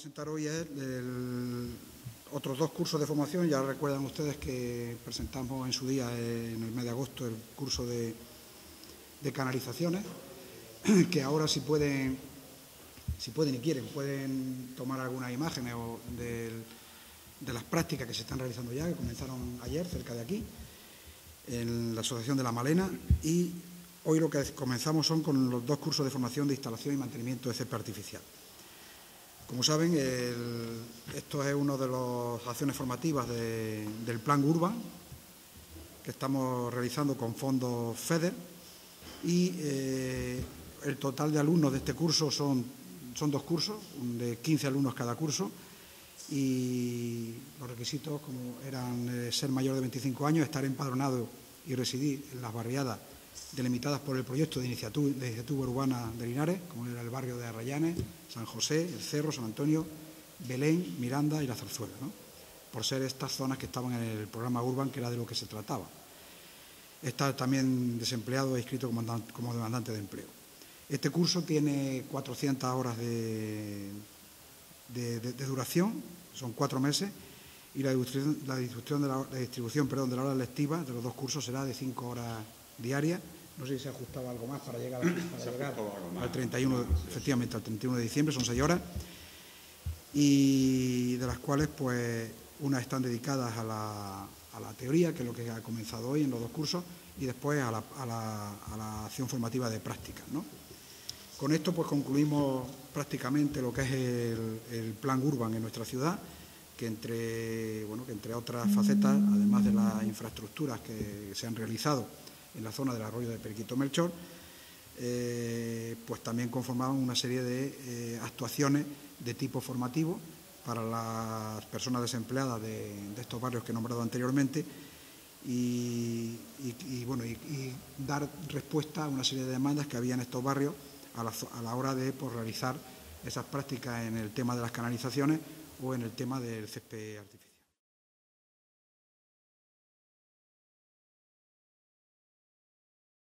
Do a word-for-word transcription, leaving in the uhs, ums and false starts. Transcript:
presentar hoy es el, otros dos cursos de formación. Ya recuerdan ustedes que presentamos en su día, en el mes de agosto, el curso de, de canalizaciones, que ahora si pueden, si pueden y quieren, pueden tomar algunas imágenes o del, de las prácticas que se están realizando ya, que comenzaron ayer cerca de aquí, en la Asociación de La Malena, y hoy lo que comenzamos son con los dos cursos de formación de instalación y mantenimiento de césped artificial. Como saben, el, esto es una de las acciones formativas de, del Plan Urban que estamos realizando con fondos FEDER, y eh, el total de alumnos de este curso son, son dos cursos, de quince alumnos cada curso, y los requisitos como eran eh, ser mayor de veinticinco años, estar empadronado y residir en las barriadas delimitadas por el proyecto de iniciativa, de iniciativa urbana de Linares, como era el barrio de Arrayanes, San José, El Cerro, San Antonio, Belén, Miranda y La Zarzuela, ¿no? Por ser estas zonas que estaban en el programa Urban, que era de lo que se trataba. Está también desempleado e inscrito como, como demandante de empleo. Este curso tiene cuatrocientas horas de, de, de, de duración, son cuatro meses, y la distribución, la distribución, de, la, la distribución perdón, de la hora lectiva de los dos cursos será de cinco horas diarias. No sé si se ajustaba algo más para llegar, para llegar al treinta y uno, efectivamente, al treinta y uno de diciembre, son seis horas, y de las cuales, pues, unas están dedicadas a la, a la teoría, que es lo que ha comenzado hoy en los dos cursos, y después a la, a la, a la acción formativa de prácticas, ¿no? Con esto, pues, concluimos prácticamente lo que es el, el Plan Urban en nuestra ciudad, que entre, bueno, que entre otras facetas, además de las infraestructuras que se han realizado en la zona del arroyo de Periquito Melchor, eh, pues también conformaban una serie de eh, actuaciones de tipo formativo para las personas desempleadas de, de estos barrios que he nombrado anteriormente, y, y, y, bueno, y, y dar respuesta a una serie de demandas que había en estos barrios a la, a la hora de pues, realizar esas prácticas en el tema de las canalizaciones o en el tema del césped artificial.